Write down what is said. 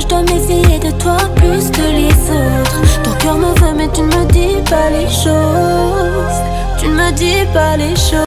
dois méfier de toi plus que les autres. Ton cœur me veut mais tu ne me dis pas les choses. Tu ne me dis pas les choses.